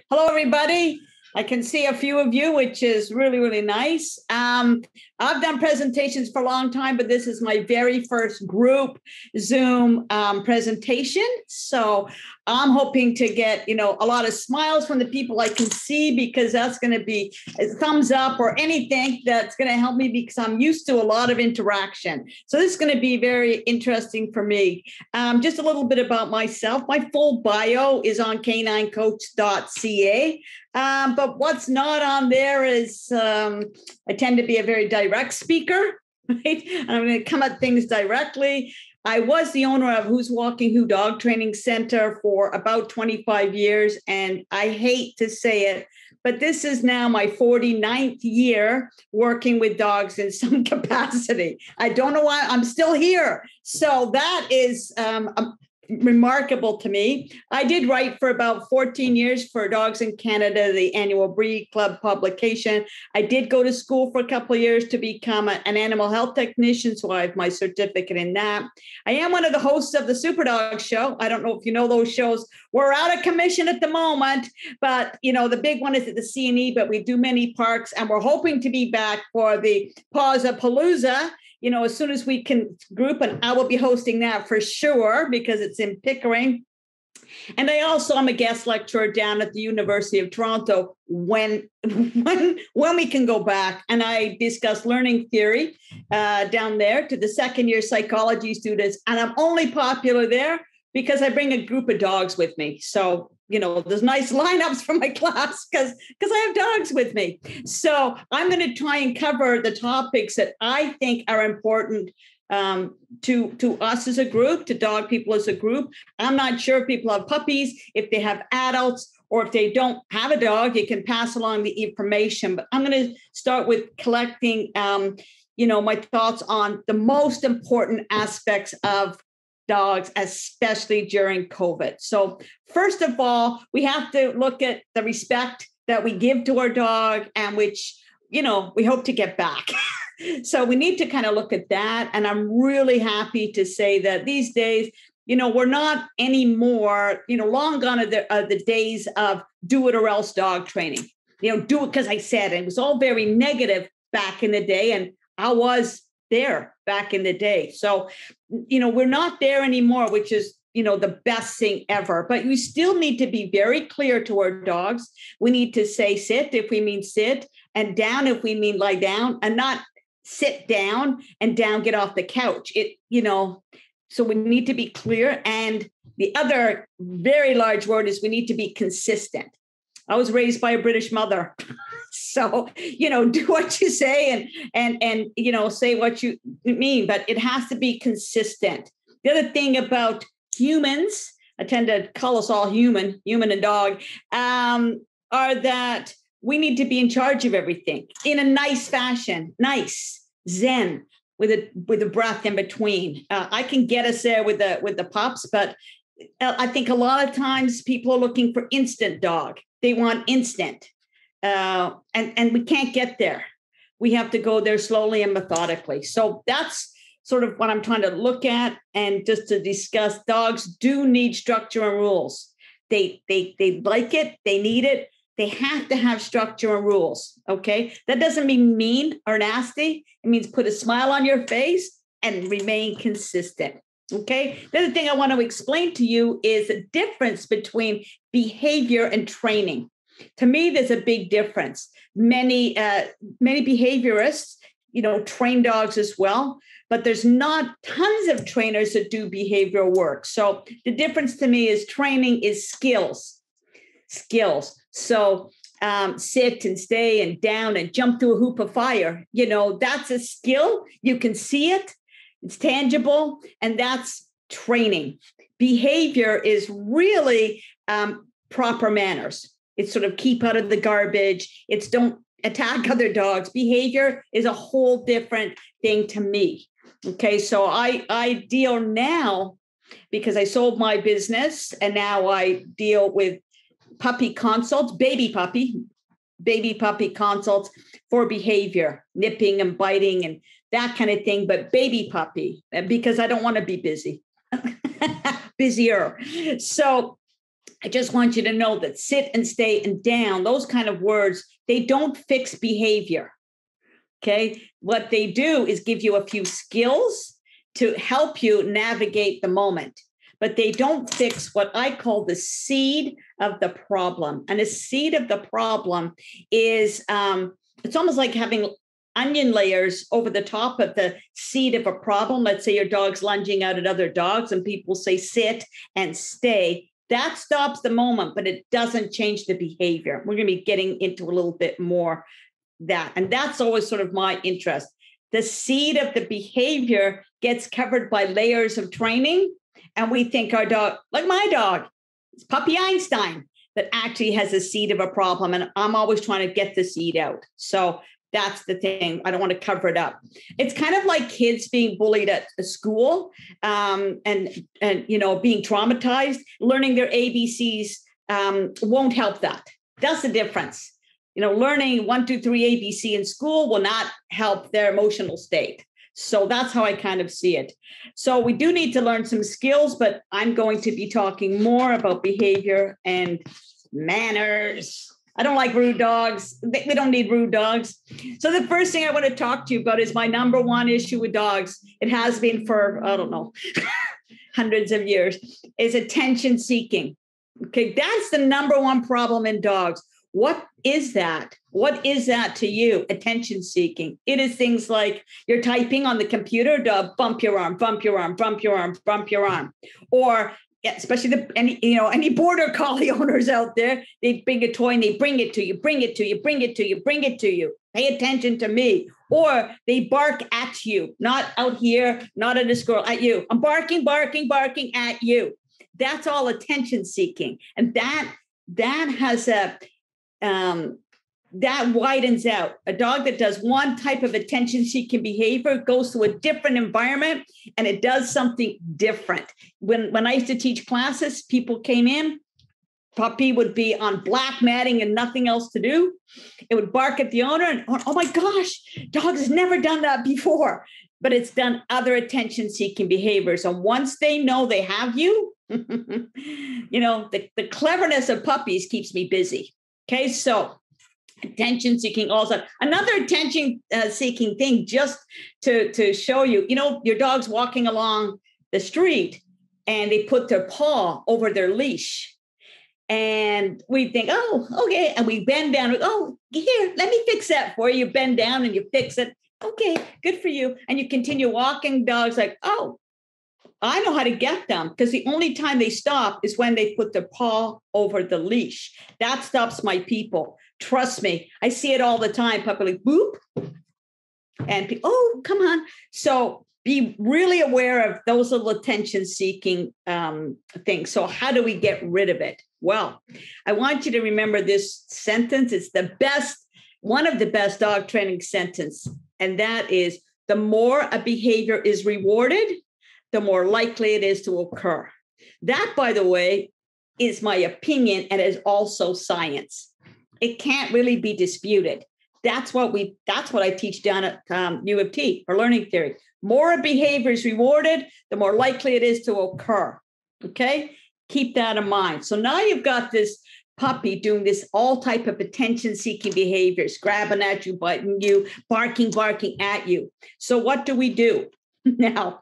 Hello, everybody. I can see a few of you, which is really, really nice. I've done presentations for a long time, but this is my very first group Zoom presentation. So I'm hoping to get, a lot of smiles from the people I can see, because that's going to be a thumbs up or anything that's going to help me, because I'm used to a lot of interaction. So this is going to be very interesting for me. Just a little bit about myself. My full bio is on caninecoach.ca. But what's not on there is I tend to be a very direct speaker, right? And I'm going to come at things directly. I was the owner of Who's Walking Who Dog Training Center for about 25 years. And I hate to say it, but this is now my 49th year working with dogs in some capacity. I don't know why I'm still here. So that is remarkable to me. I did write for about 14 years for Dogs in Canada, the annual Breed Club publication. I did go to school for a couple of years to become an animal health technician, so I have my certificate in that. I am one of the hosts of the Super Dog Show. I don't know if you know those shows. We're out of commission at the moment, but the big one is at the CNE, but we do many parks, and we're hoping to be back for the Palooza. As soon as we can group, and I will be hosting that for sure, because it's in Pickering. And I also am a guest lecturer down at the University of Toronto when we can go back. And I discuss learning theory down there to the second year psychology students. And I'm only popular there because I bring a group of dogs with me. So there's nice lineups for my class because I have dogs with me. So I'm going to try and cover the topics that I think are important to us as a group, to dog people as a group. I'm not sure if people have puppies, if they have adults, or if they don't have a dog, you can pass along the information. But I'm going to start with collecting, my thoughts on the most important aspects of dogs, especially during COVID. So first of all, we have to look at the respect that we give to our dog, and which, we hope to get back. So we need to kind of look at that. And I'm really happy to say that these days, we're not anymore, long gone are the days of do it or else dog training. Do it because I said it. It was all very negative back in the day. And I was there back in the day. So, we're not there anymore, which is, the best thing ever. But we still need to be very clear to our dogs. We need to say sit if we mean sit, and down if we mean lie down, and not sit down and down, get off the couch. So we need to be clear. And the other very large word is we need to be consistent. I was raised by a British mother. So, do what you say and say what you mean, but it has to be consistent. The other thing about humans, I tend to call us all human and dog, are that we need to be in charge of everything in a nice fashion, nice, zen, with a breath in between. I can get us there with the pups, but I think a lot of times people are looking for instant dog. They want instant. And we can't get there. We have to go there slowly and methodically. So that's sort of what I'm trying to look at. And just to discuss, dogs do need structure and rules. They like it. They need it. They have to have structure and rules. Okay. That doesn't mean mean or nasty. It means put a smile on your face and remain consistent. Okay. The other thing I want to explain to you is the difference between behavior and training. To me, there's a big difference. Many behaviorists, train dogs as well, but there's not tons of trainers that do behavioral work. So the difference to me is training is skills. So sit and stay and down and jump through a hoop of fire. That's a skill. You can see it. It's tangible. And that's training. Behavior is really proper manners. It's sort of keep out of the garbage. It's don't attack other dogs. Behavior is a whole different thing to me. Okay, so I deal now, because I sold my business, and now I deal with puppy consults, baby puppy consults for behavior, nipping and biting and that kind of thing, but baby puppy, because I don't want to be busy, busier. So I just want you to know that sit and stay and down, those kind of words, they don't fix behavior. Okay. What they do is give you a few skills to help you navigate the moment, but they don't fix what I call the seed of the problem. And the seed of the problem is, it's almost like having onion layers over the top of the seed of a problem. Let's say your dog's lunging out at other dogs and people say sit and stay. That stops the moment, but it doesn't change the behavior. We're going to be getting into a little bit more that. And that's always sort of my interest. The seed of the behavior gets covered by layers of training. And we think our dog, like my dog, it's Puppy Einstein, that actually has a seed of a problem. And I'm always trying to get the seed out. So that's the thing. I don't want to cover it up. It's kind of like kids being bullied at school and being traumatized. Learning their ABCs won't help that. That's the difference. Learning 1, 2, 3 ABC in school will not help their emotional state. So that's how I kind of see it. So we do need to learn some skills, but I'm going to be talking more about behavior and manners. I don't like rude dogs. We don't need rude dogs. So the first thing I want to talk to you about is my number one issue with dogs. It has been for, I don't know, hundreds of years, is attention seeking. Okay, that's the number one problem in dogs. What is that? What is that to you? Attention seeking. It is things like you're typing on the computer, dog, bump your arm, bump your arm, bump your arm, bump your arm. Or especially any border collie owners out there, they bring a toy and they bring it to you, bring it to you, bring it to you, bring it to you. Pay attention to me. Or they bark at you, not out here, not at a squirrel, at you. I'm barking, barking, barking at you. That's all attention seeking. And that has that widens out. A dog that does one type of attention-seeking behavior goes to a different environment and it does something different. When I used to teach classes, people came in, puppy would be on black matting and nothing else to do. It would bark at the owner and, oh my gosh, dog has never done that before, but it's done other attention-seeking behaviors. And once they know they have you, the cleverness of puppies keeps me busy. Okay, so attention seeking also. Another attention seeking thing, just to show you, your dog's walking along the street and they put their paw over their leash. And we think, oh, okay. And we bend down. Oh, here, let me fix that for you. You bend down and you fix it. Okay, good for you. And you continue walking. Dog's like, oh, I know how to get them, because the only time they stop is when they put their paw over the leash. That stops my people. Trust me. I see it all the time. Puppy like, boop. And oh, come on. So be really aware of those little attention-seeking things. So how do we get rid of it? Well, I want you to remember this sentence. It's one of the best dog training sentences. And that is, the more a behavior is rewarded, the more likely it is to occur. That, by the way, is my opinion and is also science. It can't really be disputed. That's what I teach down at U of T for learning theory. More a behavior is rewarded, the more likely it is to occur. Okay? Keep that in mind. So now you've got this puppy doing this all type of attention-seeking behaviors, grabbing at you, biting you, barking at you. So what do we do? Now,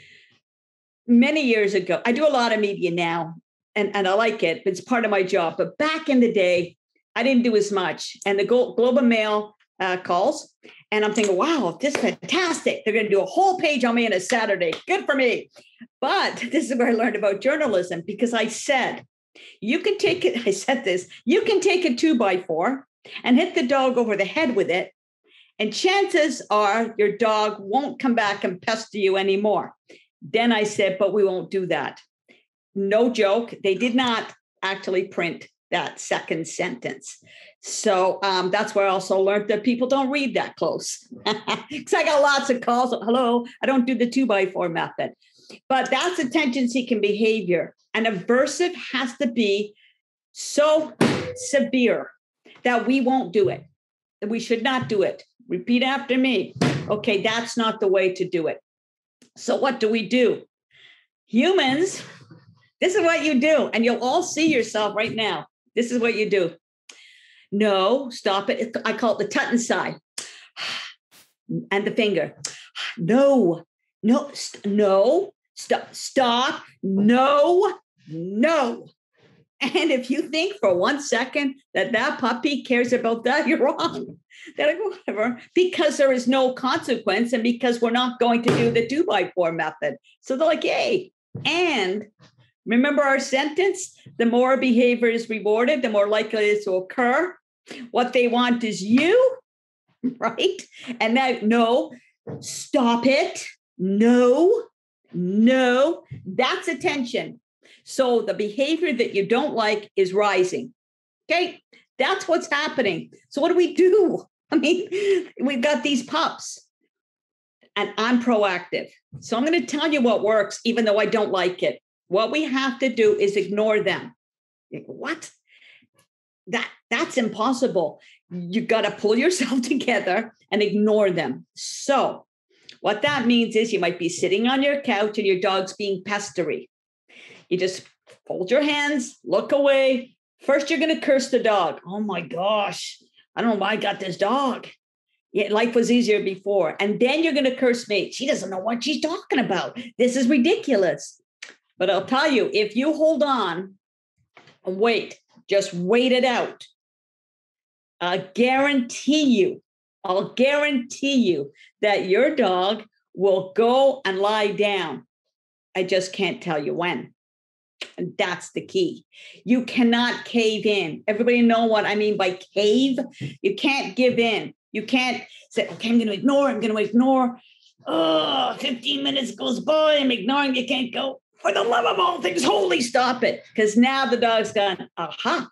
many years ago, I do a lot of media now, and I like it. It's part of my job. But back in the day, I didn't do as much. And the Globe and Mail calls, and I'm thinking, wow, this is fantastic. They're going to do a whole page on me on a Saturday. Good for me. But this is where I learned about journalism, because I said, you can take it. I said this, you can take a 2x4 and hit the dog over the head with it. And chances are your dog won't come back and pester you anymore. Then I said, but we won't do that. No joke. They did not actually print that second sentence. So that's where I also learned that people don't read that close. Because I got lots of calls. Hello, I don't do the 2x4 method. But that's attention-seeking behavior. And aversive has to be so severe that we won't do it. That we should not do it. Repeat after me. Okay, that's not the way to do it. So what do? Humans This is what you do. And you'll all see yourself right now. This is what you do. No, stop it. I call it the Tutton sigh. And the finger. No, stop. No. And if you think for 1 second that puppy cares about that, you're wrong. They're like, whatever, because there is no consequence and because we're not going to do the 2x4 method. So they're like, yay. And remember our sentence, the more behavior is rewarded, the more likely it is to occur. What they want is you, right? And that, no, stop it. No, that's attention. So the behavior that you don't like is rising. Okay, that's what's happening. So what do we do? I mean, we've got these pups and I'm proactive. So I'm going to tell you what works, even though I don't like it. What we have to do is ignore them. What? That's impossible. You got to pull yourself together and ignore them. So what that means is you might be sitting on your couch and your dog's being pestery. You just fold your hands, look away. First, you're going to curse the dog. Oh my gosh, I don't know why I got this dog. Yeah, life was easier before. And then you're going to curse me. She doesn't know what she's talking about. This is ridiculous. But I'll tell you, if you hold on and wait, just wait it out. I'll guarantee you that your dog will go and lie down. I just can't tell you when. And that's the key. You cannot cave in. Everybody know what I mean by cave? You can't give in. You can't say, okay, I'm going to ignore. Oh, 15 minutes goes by. I'm ignoring. You can't go. For the love of all things holy, stop it. Because now the dog's gone, aha.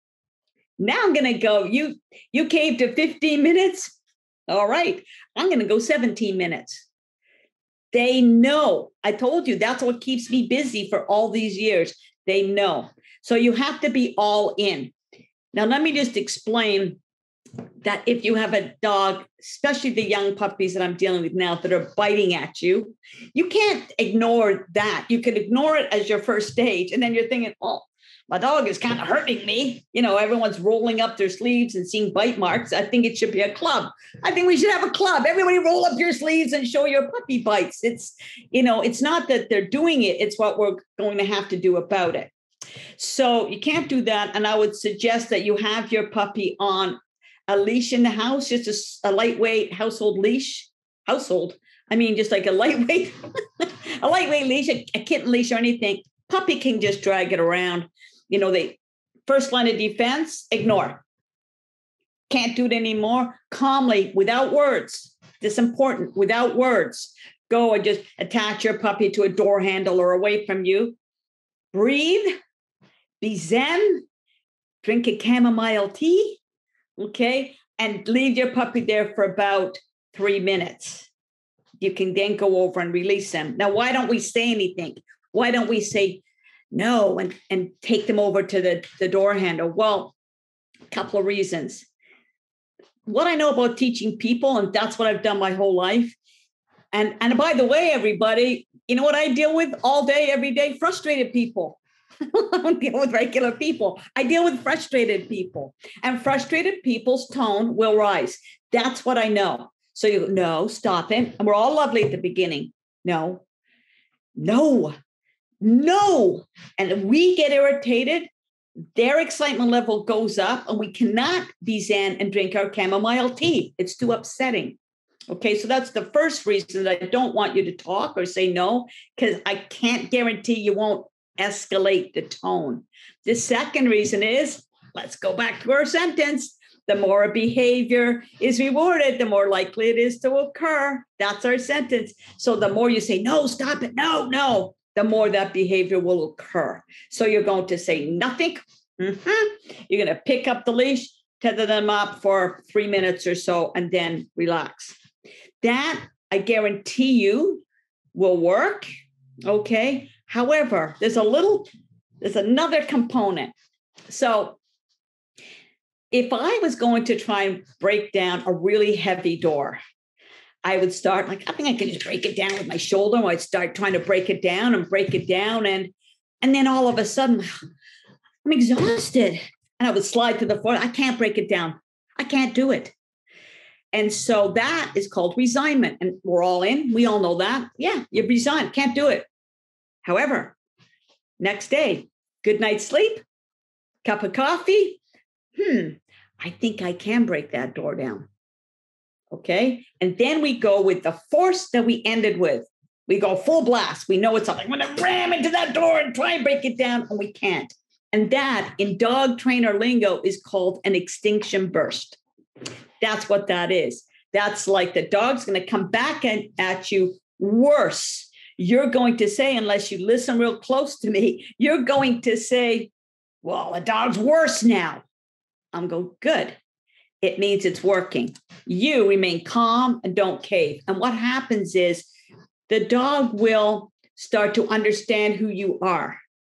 Now I'm going to go. You caved to 15 minutes. All right. I'm going to go 17 minutes. They know. I told you that's what keeps me busy for all these years. They know. So you have to be all in. Now, let me just explain that if you have a dog, especially the young puppies that I'm dealing with now that are biting at you, you can't ignore that. You can ignore it as your first stage. And then you're thinking, oh, my dog is kind of hurting me. You know, everyone's rolling up their sleeves and seeing bite marks. I think it should be a club. I think we should have a club. Everybody roll up your sleeves and show your puppy bites. It's, you know, it's not that they're doing it. It's what we're going to have to do about it. So you can't do that. And I would suggest that you have your puppy on a leash in the house, just a lightweight household leash. I mean, just like a lightweight leash, a kitten leash or anything. Puppy can just drag it around. You know, the first line of defense, ignore. Can't do it anymore. Calmly, without words. This is important, without words. Go and just attach your puppy to a door handle or away from you. Breathe. Be zen. Drink a chamomile tea. Okay. And leave your puppy there for about 3 minutes. You can then go over and release them. Now, why don't we say anything? Why don't we say no and take them over to the door handle? Well, a couple of reasons. What I know about teaching people, and that's what I've done my whole life. And by the way, everybody, you know what I deal with all day, every day? Frustrated people. I don't deal with regular people. I deal with frustrated people. And frustrated people's tone will rise. That's what I know. So you go, no, stop it. And we're all lovely at the beginning. No. And we get irritated. Their excitement level goes up and we cannot be zen and drink our chamomile tea. It's too upsetting. Okay, so that's the first reason that I don't want you to talk or say no, because I can't guarantee you won't escalate the tone. The second reason is, let's go back to our sentence. The more a behavior is rewarded, the more likely it is to occur. That's our sentence. So the more you say, no, stop it, no, the more that behavior will occur. So you're going to say nothing. You're going to pick up the leash, tether them up for 3 minutes or so, and then relax. That, I guarantee you, will work. Okay. However, there's another component. So if I was going to try and break down a really heavy door, I would start I think I can just break it down with my shoulder. I'd start trying to break it down. And And then all of a sudden, I'm exhausted. And I would slide to the floor. I can't break it down. I can't do it. And so that is called resignment. And we're all in. We all know that. Yeah, you're resigned. Can't do it. However, next day, good night's sleep, cup of coffee. I think I can break that door down. Okay. And then we go with the force that we ended with. We go full blast. We know it's something. I'm going to ram into that door and try and break it down. And we can't. And that in dog trainer lingo is called an extinction burst. That's what that is. That's like the dog's going to come back at you worse. You're going to say, unless you listen real close to me, you're going to say, well, the dog's worse now. I'm going, good. It means it's working. You remain calm and don't cave. And what happens is the dog will start to understand who you are.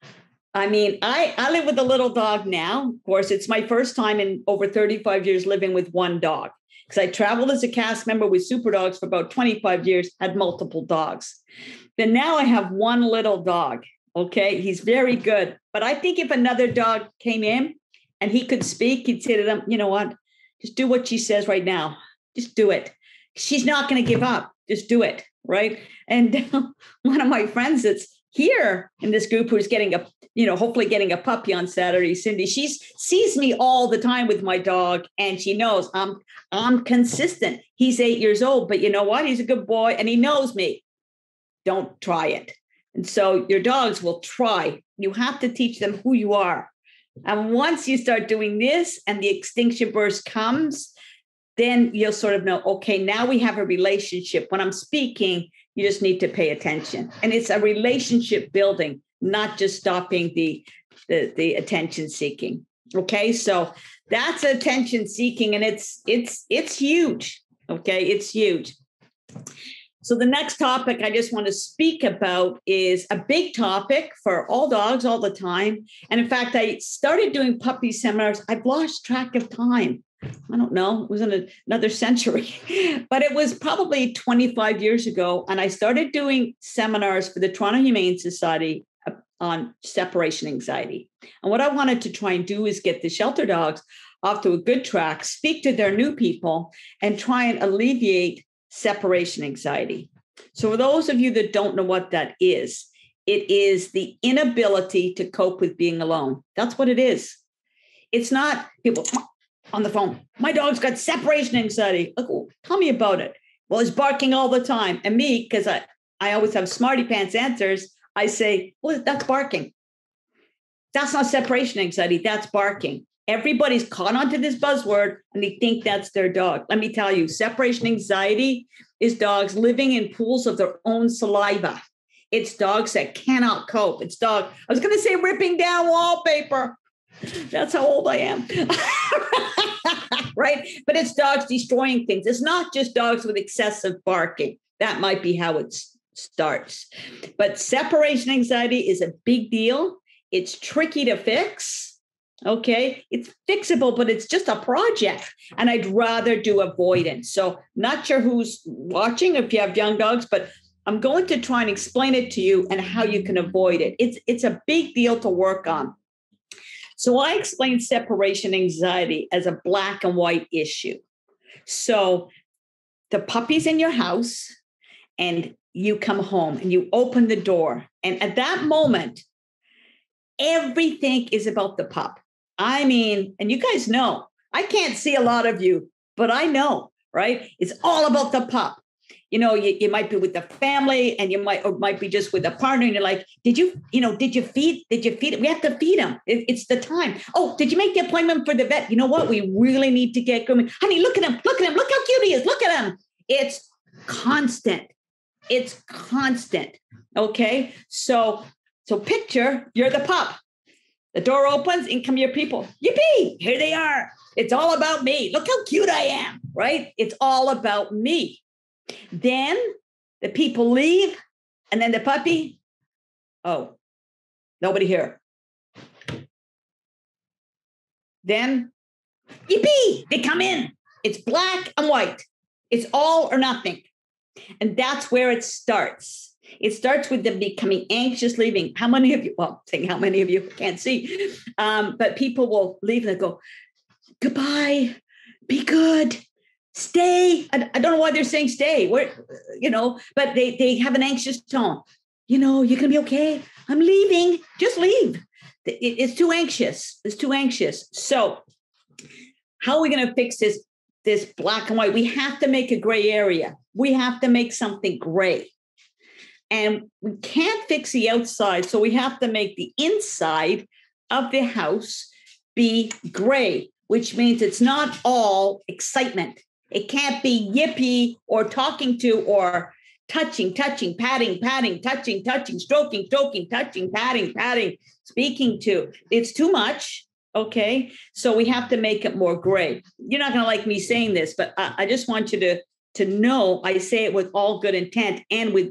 I mean, I live with a little dog now. Of course, it's my first time in over 35 years living with one dog, because I traveled as a cast member with super dogs for about 25 years, had multiple dogs. But now I have one little dog. Okay. He's very good. But I think if another dog came in and he could speak, he'd say to them, you know what? Just do what she says right now. Just do it. She's not going to give up. Just do it. Right. And one of my friends that's here in this group who's getting hopefully getting a puppy on Saturday, Cindy, she sees me all the time with my dog and she knows I'm consistent. He's 8 years old, but you know what? He's a good boy and he knows me. Don't try it. And so your dogs will try. You have to teach them who you are. And once you start doing this and the extinction burst comes, then you'll sort of know, okay, now we have a relationship. When I'm speaking, you just need to pay attention. And it's a relationship building, not just stopping the attention seeking. Okay, so that's attention seeking, and it's huge. Okay, it's huge. So the next topic I just want to speak about is a big topic for all dogs all the time. And in fact, I started doing puppy seminars. I've lost track of time. I don't know. It was in another century, but it was probably 25 years ago. And I started doing seminars for the Toronto Humane Society on separation anxiety. And what I wanted to try and do is get the shelter dogs off to a good track, speak to their new people, and try and alleviate separation anxiety. So for those of you that don't know what that is, it is the inability to cope with being alone. That's what it is. It's not people on the phone. My dog's got separation anxiety. Like, oh, tell me about it. Well, he's barking all the time. And me, because I always have smarty pants answers, I say, well, that's barking. That's not separation anxiety. That's barking. Everybody's caught onto this buzzword and they think that's their dog. Let me tell you, separation anxiety is dogs living in pools of their own saliva. It's dogs that cannot cope. It's I was going to say ripping down wallpaper. That's how old I am. Right? But it's dogs destroying things. It's not just dogs with excessive barking. That might be how it starts. But separation anxiety is a big deal. It's tricky to fix. Okay. It's fixable, but it's just a project. And I'd rather do avoidance. So not sure who's watching if you have young dogs, but I'm going to try and explain it to you and how you can avoid it. It's a big deal to work on. So I explain separation anxiety as a black and white issue. So the puppy's in your house and you come home and you open the door. And at that moment, everything is about the pup. I mean, and you guys know, I can't see a lot of you, but I know, right? It's all about the pup. You know, you might be with the family and you might be just with a partner and you're like, did you feed it? We have to feed him. It's the time. Oh, did you make the appointment for the vet? You know what? We really need to get going. Honey, look at him. Look how cute he is. Look at him. It's constant. It's constant. Okay. So picture you're the pup. The door opens, in come your people. Yippee! Here they are. It's all about me. Look how cute I am, right? It's all about me. Then the people leave, and then the puppy, oh, nobody here. Then, yippee! They come in. It's black and white. It's all or nothing. And that's where it starts. It starts with them becoming anxious, leaving. How many of you, well, saying how many of you can't see, but people will leave and they go, goodbye, be good, stay. I don't know why they're saying stay. Where, but they have an anxious tone. You're going to be okay. I'm leaving. Just leave. It's too anxious. It's too anxious. So how are we going to fix this black and white? We have to make a gray area. We have to make something gray. And we can't fix the outside. So we have to make the inside of the house be gray, which means it's not all excitement. It can't be yippee or talking to or touching, patting, touching, stroking, touching, patting, speaking to. It's too much. Okay. So we have to make it more gray. You're not going to like me saying this, but I just want you to know I say it with all good intent and with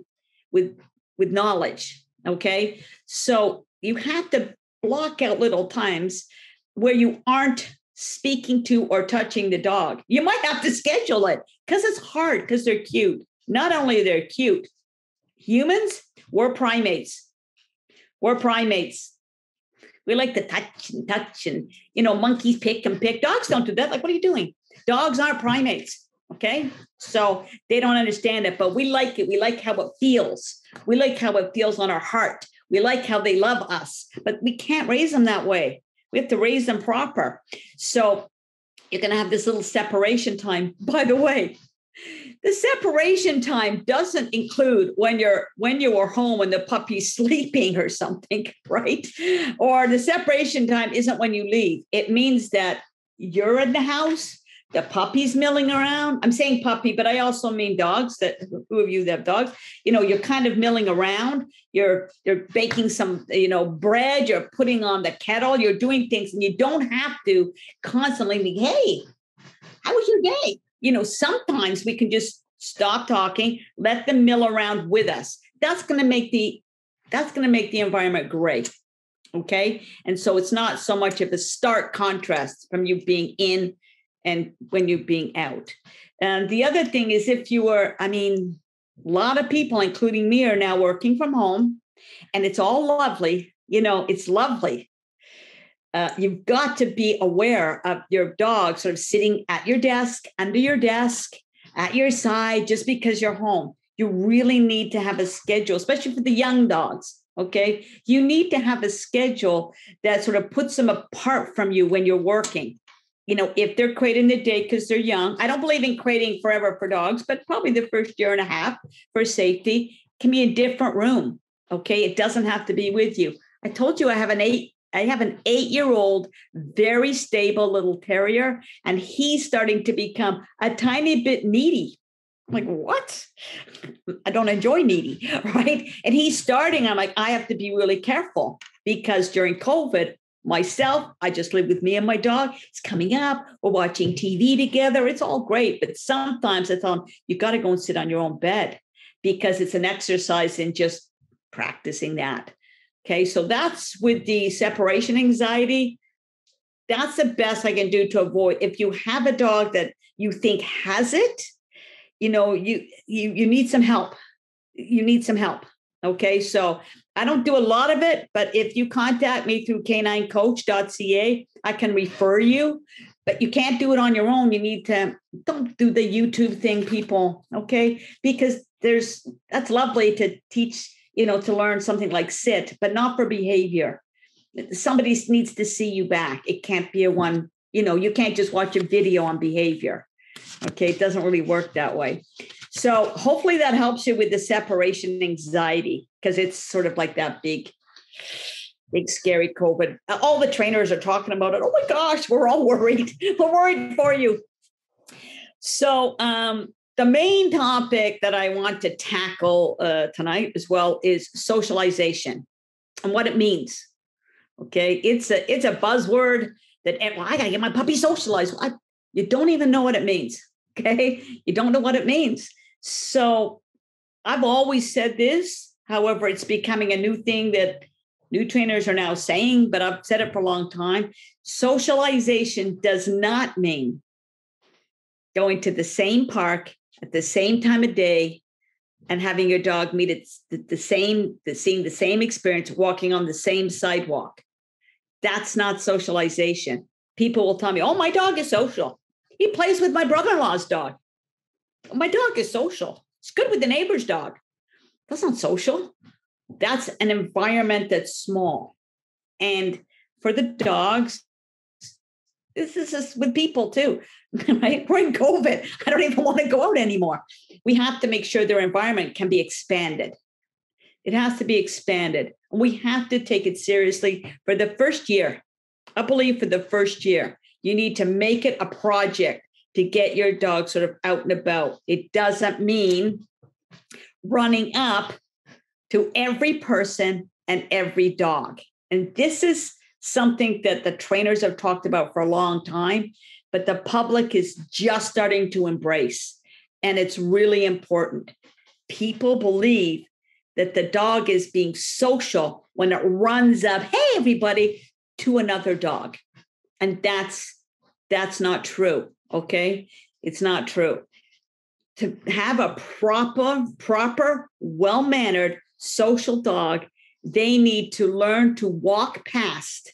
knowledge. Okay. So you have to block out little times where you aren't speaking to or touching the dog. You might have to schedule it because it's hard because they're cute. Not only they're cute, humans, we're primates. We're primates. We like to touch and, monkeys pick and pick. Dogs don't do that. Like, what are you doing? Dogs aren't primates. Okay. So they don't understand it, but we like it. We like how it feels. We like how it feels on our heart. We like how they love us, but we can't raise them that way. We have to raise them proper. So you're going to have this little separation time. By the way, the separation time doesn't include when you are home and the puppy's sleeping or something, right? Or the separation time isn't when you leave. It means that you're in the house, the puppy's milling around. I'm saying puppy, but I also mean dogs. That who of you that have dogs, you're kind of milling around. You're baking some, bread. You're putting on the kettle. You're doing things, and you don't have to constantly be, hey, how was your day? Sometimes we can just stop talking, let them mill around with us. That's going to make the environment great. Okay. And so it's not so much of a stark contrast from you being in and when you're being out. And the other thing is a lot of people, including me, are now working from home, and it's all lovely. It's lovely. You've got to be aware of your dog sort of sitting at your desk, under your desk, at your side, just because you're home. You really need to have a schedule, especially for the young dogs. Okay. You need to have a schedule that sort of puts them apart from you when you're working. If they're crating the day because they're young, I don't believe in crating forever for dogs, but probably the first year and a half for safety can be a different room. Okay. It doesn't have to be with you. I told you I have an 8-year-old, very stable little terrier, and he's starting to become a tiny bit needy. I'm like, what? I don't enjoy needy, right? And he's starting, I'm like, I have to be really careful because during COVID, myself, I just live with me and my dog. It's coming up. We're watching TV together. It's all great. But sometimes I thought you got to go and sit on your own bed because it's an exercise in just practicing that. Okay. So that's with the separation anxiety. That's the best I can do to avoid. If you have a dog that you think has it, you need some help. You need some help. Okay. So I don't do a lot of it, but if you contact me through caninecoach.ca, I can refer you, but you can't do it on your own. You need to, don't do the YouTube thing, people. Okay. Because that's lovely to teach, to learn something like sit, but not for behavior. Somebody needs to see you back. It can't be you can't just watch a video on behavior. Okay. It doesn't really work that way. So hopefully that helps you with the separation anxiety, because it's sort of like that big, scary COVID. All the trainers are talking about it. Oh my gosh, we're all worried. We're worried for you. So the main topic that I want to tackle tonight as well is socialization and what it means. Okay, it's a buzzword that I gotta get my puppy socialized. You don't even know what it means. Okay, you don't know what it means. So I've always said this. However, it's becoming a new thing that new trainers are now saying, but I've said it for a long time. Socialization does not mean going to the same park at the same time of day and having your dog meet seeing the same experience, walking on the same sidewalk. That's not socialization. People will tell me, oh, my dog is social. He plays with my brother-in-law's dog. My dog is social. It's good with the neighbor's dog. That's not social. That's an environment that's small. And for the dogs, this is just with people too, right? We're in COVID. I don't even want to go out anymore. We have to make sure their environment can be expanded. It has to be expanded. We have to take it seriously for the first year. I believe for the first year, you need to make it a project to get your dog sort of out and about. It doesn't mean running up to every person and every dog. And this is something that the trainers have talked about for a long time, but the public is just starting to embrace. And it's really important. People believe that the dog is being social when it runs up, hey, everybody, to another dog. And that's not true, okay? It's not true. To have a proper, well-mannered social dog, they need to learn to walk past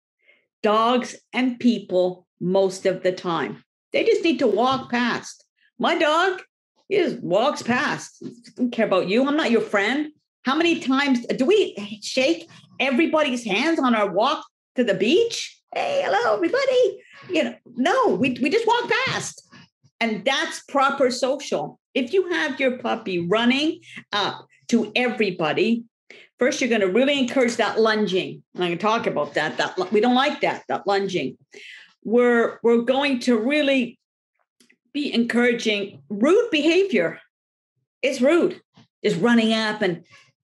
dogs and people most of the time. They just need to walk past. My dog, he just walks past. I don't care about you. I'm not your friend. How many times do we shake everybody's hands on our walk to the beach? Hey, hello, everybody. No, we just walk past. And that's proper social. If you have your puppy running up to everybody, first, you're going to really encourage that lunging. And I'm going to talk about that. We don't like that lunging. We're going to really be encouraging rude behavior. It's rude. Just running up and,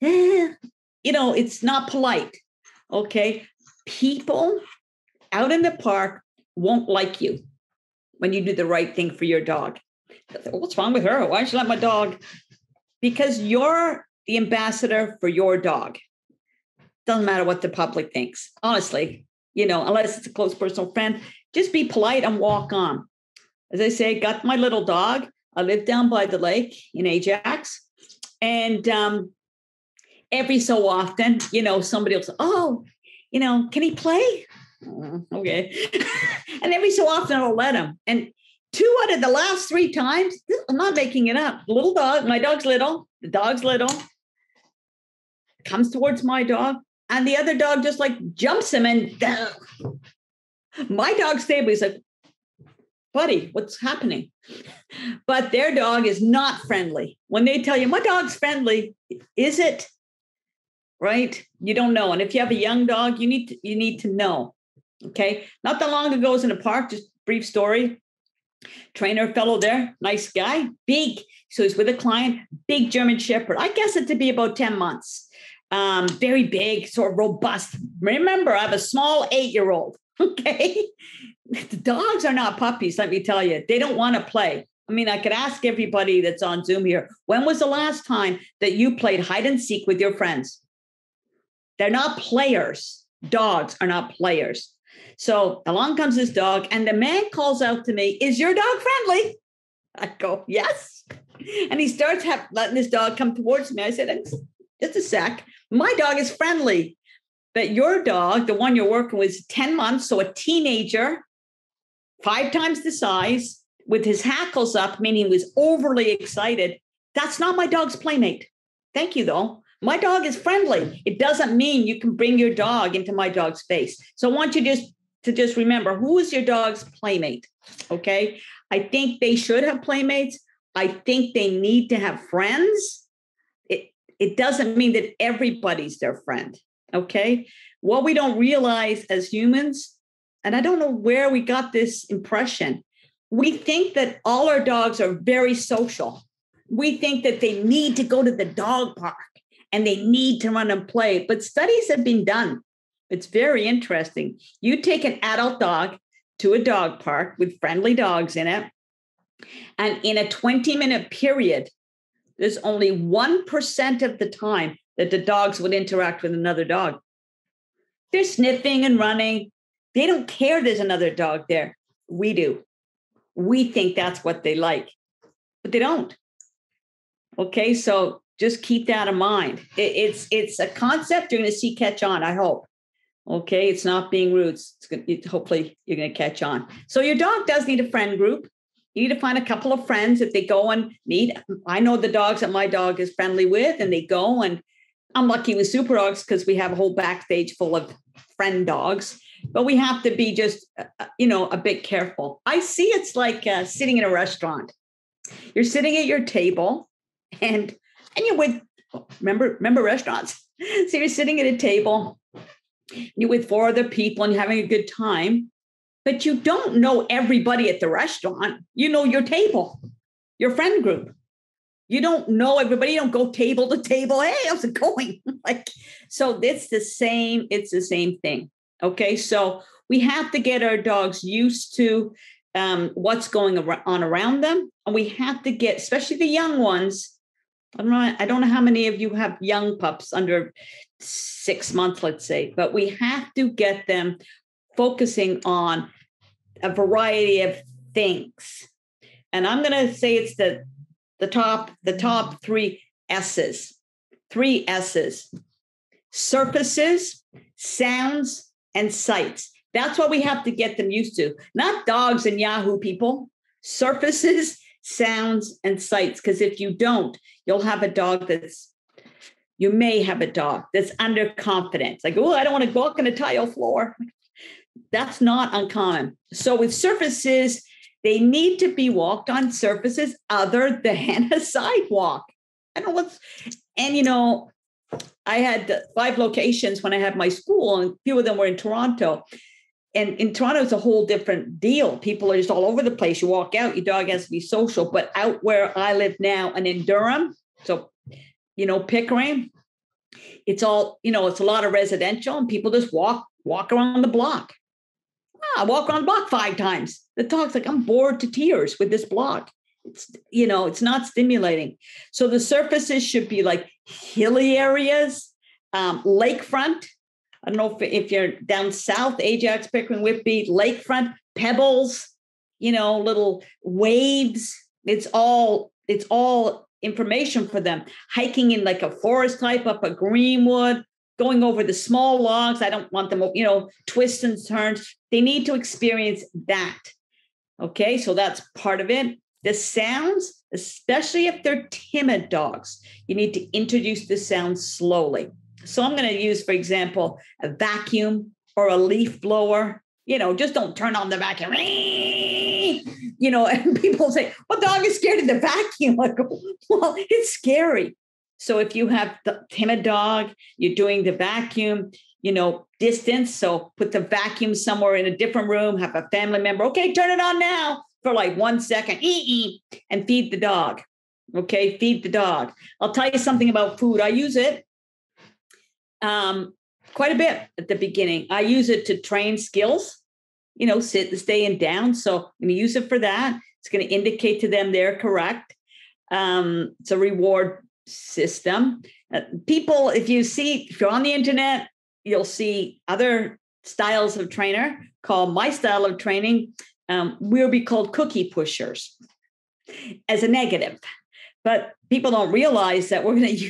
it's not polite. Okay. People out in the park won't like you when you do the right thing for your dog. What's wrong with her? Why don't you let my dog? Because you're the ambassador for your dog. Doesn't matter what the public thinks. Honestly, unless it's a close personal friend, just be polite and walk on. As I say, got my little dog. I live down by the lake in Ajax. And every so often, somebody will say, oh, can he play? Okay. And every so often I'll let him. And 2 out of the last 3 times, I'm not making it up. Little dog, my dog's little, the dog's little, comes towards my dog, and the other dog just like jumps him, and my dog's stable. He's like, buddy, what's happening? But their dog is not friendly. When they tell you, my dog's friendly, is it? Right? You don't know. And if you have a young dog, you need to know. Okay. Not that long ago, I was in a park, just brief story. Trainer fellow there, nice guy, big. So he's with a client, big German Shepherd. I guess it to be about 10 months. Very big, sort of robust. Remember, I have a small 8-year-old. Okay. The dogs are not puppies, let me tell you. They don't want to play. I mean, I could ask everybody that's on Zoom here, when was the last time that you played hide and seek with your friends? They're not players. Dogs are not players. So along comes this dog, and the man calls out to me, is your dog friendly? I go, yes. And he starts letting this dog come towards me. I said, just a sec. My dog is friendly. But your dog, the one you're working with, is 10 months, so a teenager, 5 times the size, with his hackles up, meaning he was overly excited. That's not my dog's playmate. Thank you, though. My dog is friendly. It doesn't mean you can bring your dog into my dog's face. So I want you to just remember, who is your dog's playmate? Okay. I think they should have playmates. I think they need to have friends. It doesn't mean that everybody's their friend. Okay. What we don't realize as humans, and I don't know where we got this impression, we think that all our dogs are very social. We think that they need to go to the dog park and they need to run and play. But studies have been done. It's very interesting. You take an adult dog to a dog park with friendly dogs in it, and in a 20-minute period, there's only 1% of the time that the dogs would interact with another dog. They're sniffing and running. They don't care there's another dog there. We do. We think that's what they like, but they don't. Okay, so just keep that in mind. It's a concept you're going to see catch on, I hope. Okay, it's not being rude. Hopefully you're going to catch on. So your dog does need a friend group. You need to find a couple of friends if they go and meet. I know the dogs that my dog is friendly with, and they go, and I'm lucky with super dogs because we have a whole backstage full of friend dogs, but we have to be just, a bit careful. I see it's like sitting in a restaurant. You're sitting at your table and you're with, remember restaurants. So you're sitting at a table, you're with four other people and you're having a good time, but you don't know everybody at the restaurant. You know your table, your friend group. You don't know everybody. You don't go table to table. Hey, how's it going? So it's the same thing. Okay. So we have to get our dogs used to what's going on around them. And we have to get, especially the young ones. I don't know how many of you have young pups under 6 months, let's say, but we have to get them focusing on a variety of things. And I'm going to say it's the top three S's. Surfaces, sounds, and sights. That's what we have to get them used to. Not dogs and Yahoo people. Surfaces, sounds, and sights. Because if you don't, you may have a dog that's underconfident. Like, oh, I don't want to walk on a tile floor. That's not uncommon. So with surfaces, they need to be walked on surfaces other than a sidewalk. I don't know I had 5 locations when I had my school, and a few of them were in Toronto. And in Toronto, it's a whole different deal. People are just all over the place. You walk out, your dog has to be social. But out where I live now and in Durham, so, Pickering, it's all, it's a lot of residential, and people just walk around the block. I walk around the block 5 times. The dog's like, I'm bored to tears with this block. It's not stimulating. So the surfaces should be like hilly areas, lakefront. I don't know if you're down south, Ajax, Pickering, Whitby, lakefront, pebbles, little waves. It's all information for them. Hiking in like a forest type up a greenwood, going over the small logs. I don't want them, twists and turns. They need to experience that. Okay, so that's part of it. The sounds, especially if they're timid dogs, you need to introduce the sounds slowly. So I'm going to use, for example, a vacuum or a leaf blower. Just don't turn on the vacuum. And people say, well, dog is scared of the vacuum. I go, well, it's scary. So if you have the timid dog, you're doing the vacuum, distance. So put the vacuum somewhere in a different room, have a family member. Okay, turn it on now for like 1 second, and feed the dog. Okay, feed the dog. I'll tell you something about food. I use it quite a bit at the beginning. I use it to train skills, sit, stay, and down. So I'm going to use it for that. It's going to indicate to them they're correct. It's a reward system. People, if you're on the internet, you'll see other styles of trainer. Called my style of training will be called cookie pushers as a negative. But people don't realize that we're going to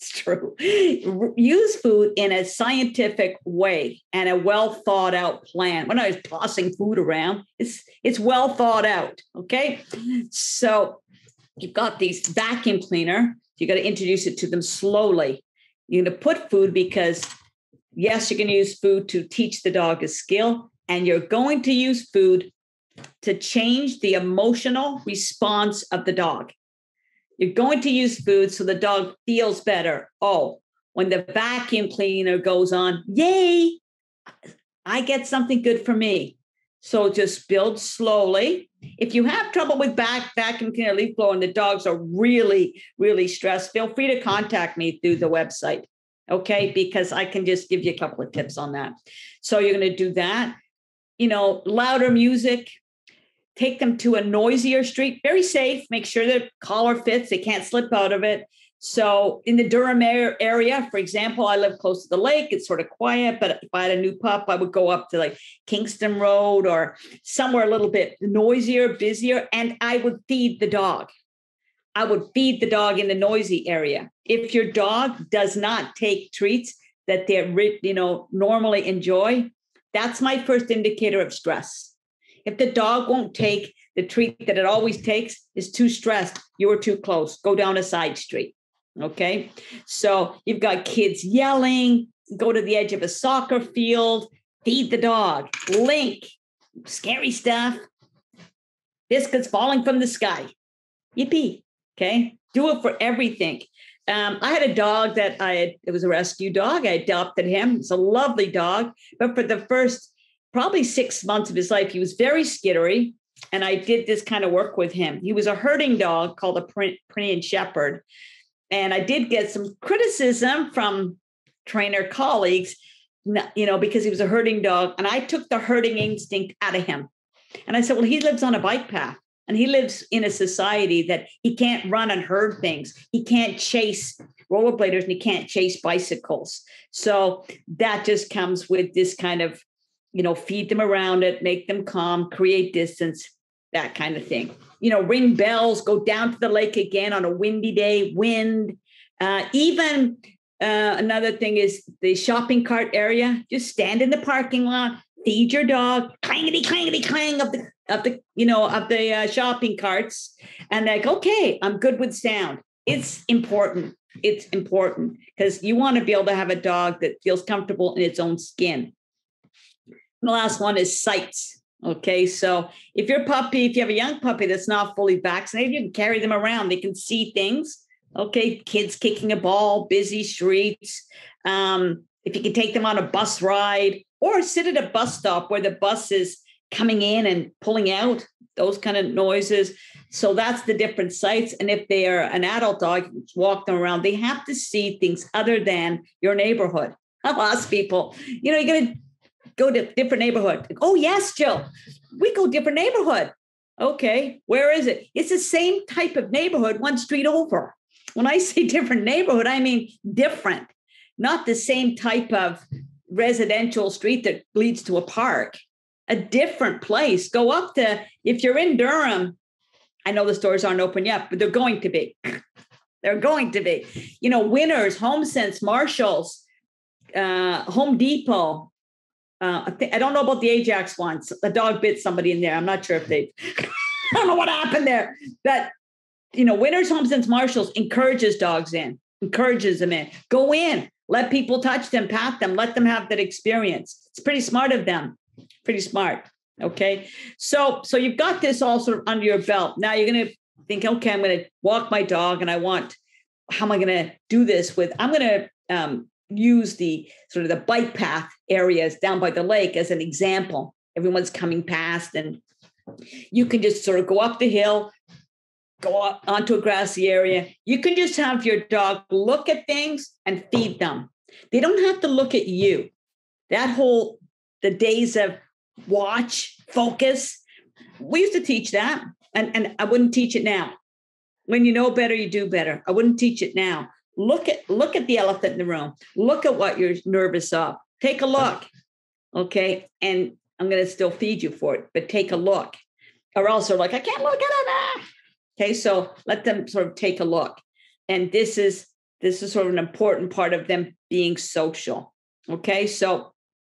use food in a scientific way and a well thought out plan. When I was tossing food around, it's well thought out. Okay. So you've got these vacuum cleaner. You got to introduce it to them slowly. You're going to put food because, yes, you're going to use food to teach the dog a skill, and you're going to use food to change the emotional response of the dog. You're going to use food so the dog feels better. Oh, when the vacuum cleaner goes on, yay, I get something good for me. So just build slowly. If you have trouble with vacuum cleaner, leaf blower, and the dogs are really, really stressed, feel free to contact me through the website, okay? Because I can just give you a couple of tips on that. So you're going to do that. Louder music. Take them to a noisier street, very safe. Make sure their collar fits. They can't slip out of it. So in the Durham area, for example, I live close to the lake. It's sort of quiet, but if I had a new pup, I would go up to like Kingston Road or somewhere a little bit noisier, busier, and I would feed the dog. I would feed the dog in the noisy area. If your dog does not take treats that they normally enjoy, that's my first indicator of stress. If the dog won't take the treat that it always takes, is too stressed, you were too close, go down a side street. Okay. So you've got kids yelling, go to the edge of a soccer field, feed the dog, link, scary stuff, biscuits falling from the sky. Yippee. Okay. Do it for everything. I had a dog it was a rescue dog. I adopted him. It's a lovely dog. But for the first probably 6 months of his life, he was very skittery. And I did this kind of work with him. He was a herding dog called a Pyrenean Shepherd. And I did get some criticism from trainer colleagues, because he was a herding dog. And I took the herding instinct out of him. And I said, well, he lives on a bike path. And he lives in a society that he can't run and herd things. He can't chase rollerbladers and he can't chase bicycles. So that just comes with this kind of, feed them around it, make them calm, create distance, that kind of thing. Ring bells, go down to the lake again on a windy day, wind. Even another thing is the shopping cart area. Just stand in the parking lot, feed your dog, clangety, clangety, clang of the shopping carts. And like, okay, I'm good with sound. It's important. It's important because you want to be able to have a dog that feels comfortable in its own skin. And the last one is sights. Okay. So if you have a young puppy that's not fully vaccinated, you can carry them around. They can see things. Okay. Kids kicking a ball, busy streets. If you can take them on a bus ride or sit at a bus stop where the bus is coming in and pulling out, those kind of noises. So that's the different sights. And if they are an adult dog, you walk them around. They have to see things other than your neighborhood. I'll ask people, you're going to go to different neighborhood. Oh, yes, Jill, we go different neighborhood. Okay, where is it? It's the same type of neighborhood, one street over. When I say different neighborhood, I mean different, not the same type of residential street that leads to a park. A different place. Go up to, if you're in Durham, I know the stores aren't open yet, but they're going to be. They're going to be. Winners, HomeSense, Marshalls, Home Depot. I don't know about the Ajax ones. A dog bit somebody in there. I'm not sure if I don't know what happened there. But, Winners, HomeSense, Marshalls encourages dogs in, encourages them in. Go in, let people touch them, pat them, let them have that experience. It's pretty smart of them. Pretty smart. Okay. So you've got this all sort of under your belt. Now you're going to think, okay, I'm going to walk my dog and how am I going to do this I'm going to use the sort of the bike path areas down by the lake as an example. Everyone's coming past and you can just sort of go up the hill, go up onto a grassy area. You can just have your dog look at things and feed them. They don't have to look at you. The days of watch, focus. We used to teach that, and I wouldn't teach it now. When you know better, you do better. I wouldn't teach it now. Look at the elephant in the room. Look at what you're nervous of. Take a look, okay? And I'm going to still feed you for it, but take a look. Or else they're like, I can't look at it. Okay, so let them sort of take a look. And this is sort of an important part of them being social. Okay, so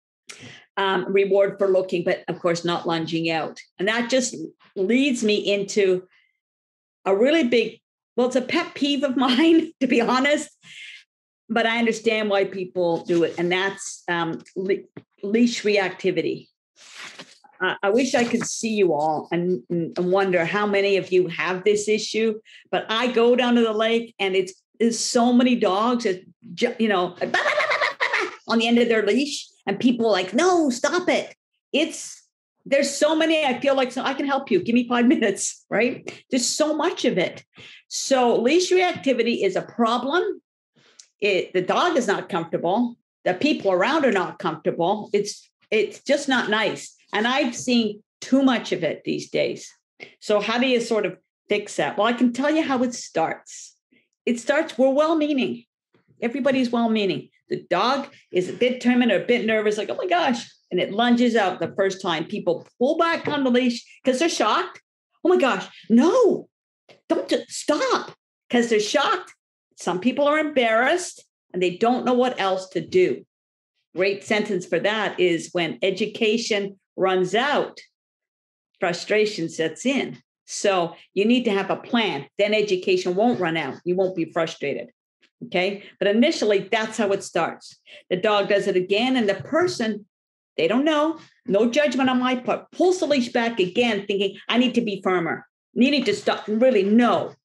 reward for looking, but of course not lunging out. And that just leads me into a really big, it's a pet peeve of mine, to be honest, but I understand why people do it. And that's leash reactivity. I wish I could see you all and wonder how many of you have this issue, but I go down to the lake and it's so many dogs, on the end of their leash. And people are like, no, stop it. There's so many, I feel like, so I can help you. Give me 5 minutes, right? There's so much of it. So leash reactivity is a problem. The dog is not comfortable. The people around are not comfortable. It's just not nice. And I've seen too much of it these days. So how do you sort of fix that? Well, I can tell you how it starts. We're well-meaning. Everybody's well-meaning. The dog is a bit timid or a bit nervous, like, oh my gosh. And it lunges out the first time. People pull back on the leash because they're shocked. Oh my gosh, no. Don't stop, because they're shocked. Some people are embarrassed and they don't know what else to do. Great sentence for that is, when education runs out, frustration sets in. So you need to have a plan. Then education won't run out. You won't be frustrated. Okay. But initially, that's how it starts. The dog does it again, and the person, they don't know, no judgment on my part, pulls the leash back again, thinking, I need to be firmer, needing to stop. Really, no.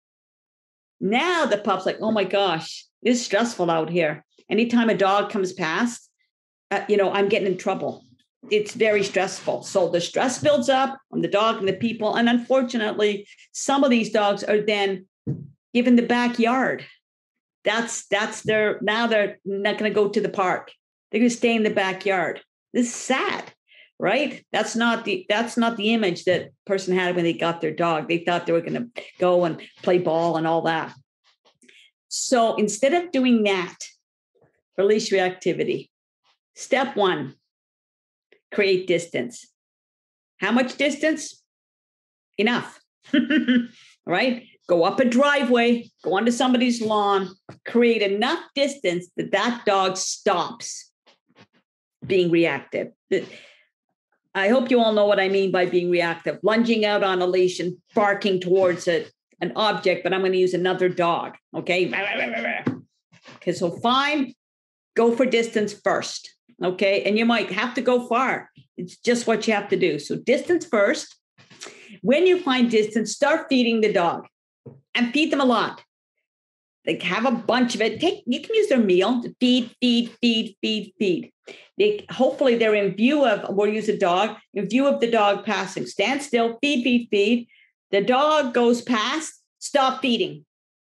Now the pup's like, oh my gosh, it's stressful out here. Anytime a dog comes past, I'm getting in trouble. It's very stressful. So the stress builds up on the dog and the people. And unfortunately, some of these dogs are then given the backyard. That's they're not going to go to the park. They're going to stay in the backyard. This is sad, right? That's not the image that person had when they got their dog. They thought they were going to go and play ball and all that. So instead of doing that for leash reactivity, step one, create distance. How much distance? Enough, right? Go up a driveway, go onto somebody's lawn, create enough distance that dog stops being reactive. I hope you all know what I mean by being reactive. Lunging out on a leash and barking towards an object, but I'm going to use another dog, okay? Okay, so fine, go for distance first, okay? And you might have to go far. It's just what you have to do. So distance first. When you find distance, start feeding the dog and feed them a lot. Like, have a bunch of it. You can use their meal to feed. Hopefully they're in view of, we'll use a dog, in view of the dog passing. Stand still, feed. The dog goes past, stop feeding.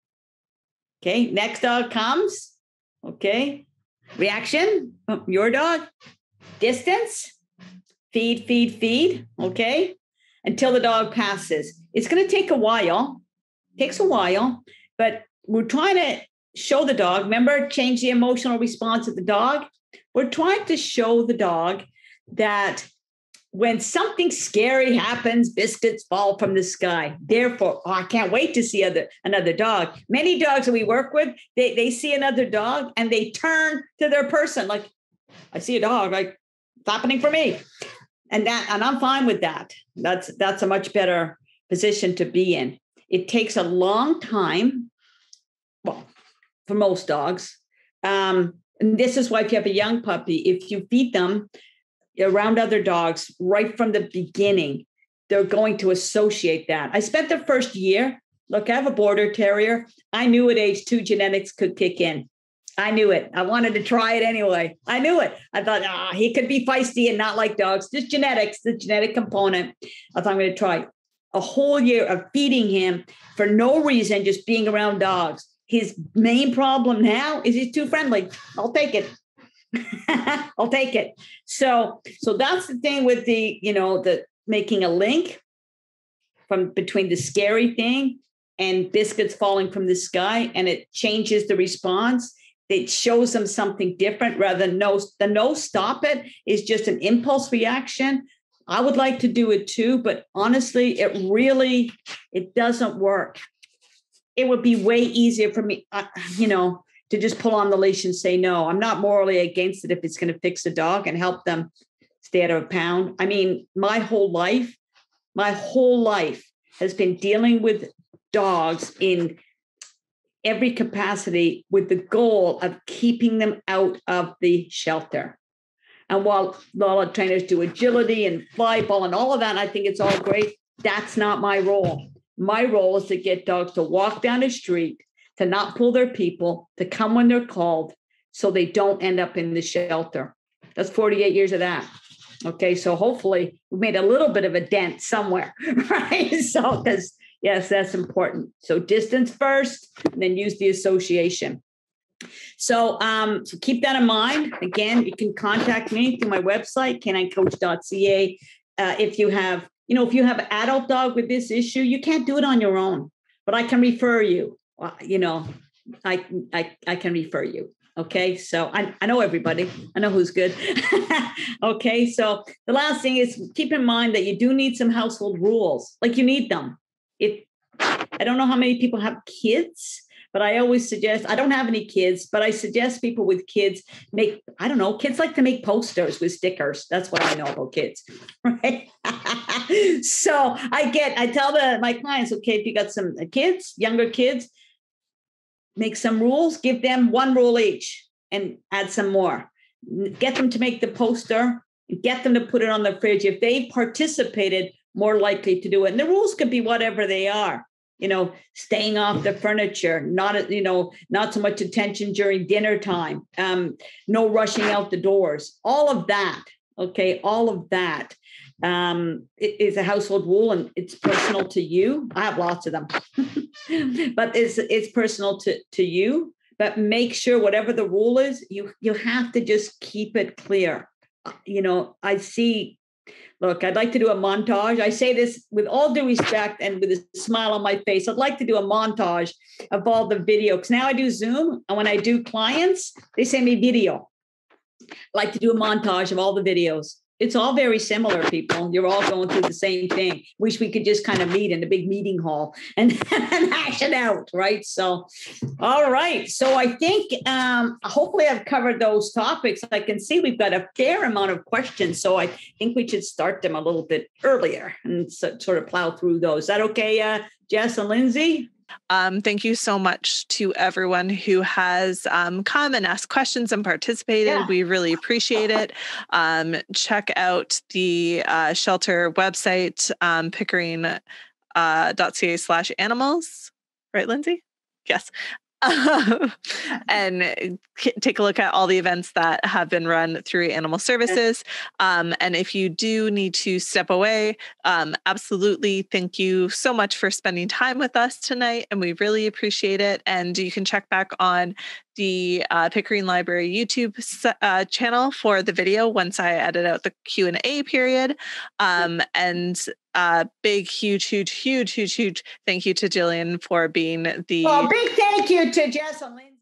Okay, next dog comes. Okay, reaction, your dog, distance, feed. Okay, until the dog passes. It's going to take a while. Takes a while, but we're trying to show the dog, remember, change the emotional response of the dog. We're trying to show the dog that when something scary happens, biscuits fall from the sky. Therefore, I can't wait to see another dog. Many dogs that we work with, they see another dog and they turn to their person like, I see a dog, like, it's happening for me. And I'm fine with that. That's a much better position to be in. It takes a long time, well, for most dogs. And this is why if you have a young puppy, if you feed them around other dogs right from the beginning, they're going to associate that. I spent the first year, look, I have a border terrier. I knew at age 2 genetics could kick in. I knew it. I wanted to try it anyway. I knew it. I thought, he could be feisty and not like dogs. Just genetics, the genetic component. I thought I'm going to try a whole year of feeding him for no reason, just being around dogs. His main problem now is he's too friendly. I'll take it. I'll take it. So that's the thing with the making a link from between the scary thing and biscuits falling from the sky, and it changes the response. It shows them something different rather than no stop it is just an impulse reaction. I would like to do it too, but honestly, it doesn't work. It would be way easier for me, to just pull on the leash and say no. I'm not morally against it if it's going to fix the dog and help them stay out of a pound. I mean, my whole life has been dealing with dogs in every capacity with the goal of keeping them out of the shelter. And while a lot of trainers do agility and fly ball and all of that, I think it's all great. That's not my role. My role is to get dogs to walk down the street, to not pull their people, to come when they're called so they don't end up in the shelter. That's 48 years of that. Okay, so hopefully we made a little bit of a dent somewhere, right? So, because yes, that's important. So distance first, and then use the association. So keep that in mind. Again, you can contact me through my website, caninecoach.ca. If you have an adult dog with this issue, you can't do it on your own, but I can refer you. I can refer you. Okay. So I know everybody. I know who's good. Okay. So the last thing is keep in mind that you do need some household rules. Like, you need them. If I don't know how many people have kids, but I always suggest, I don't have any kids, but I suggest people with kids kids like to make posters with stickers. That's what I know about kids, right? So I tell my clients, okay, if you got some kids, younger kids, make some rules, give them one rule each and add some more. Get them to make the poster, get them to put it on the fridge. If they've participated, more likely to do it. And the rules could be whatever they are. Staying off the furniture, not so much attention during dinner time, no rushing out the doors, all of that. Okay. All of that it is a household rule, and it's personal to you. I have lots of them, but it's personal to you, but make sure whatever the rule is, you have to just keep it clear. Look, I'd like to do a montage. I say this with all due respect and with a smile on my face. I'd like to do a montage of all the video, because now I do Zoom, and when I do clients, they send me video. I like to do a montage of all the videos. It's all very similar, people. You're all going through the same thing. Wish we could just kind of meet in a big meeting hall and hash it out, right? So, all right. So I think hopefully I've covered those topics. I can see we've got a fair amount of questions, so I think we should start them a little bit earlier and sort of plow through those. Is that okay, Jess and Lindsay? Thank you so much to everyone who has come and asked questions and participated. Yeah. We really appreciate it. Check out the shelter website, pickering.ca/animals. Right, Lindsay? Yes. And take a look at all the events that have been run through Animal Services. And if you do need to step away, absolutely. Thank you so much for spending time with us tonight. And we really appreciate it. And you can check back on the Pickering Library YouTube channel for the video once I edit out the Q&A period. And big, huge thank you to Gillian for being the... Well, big thank you to Jess and Lindsay.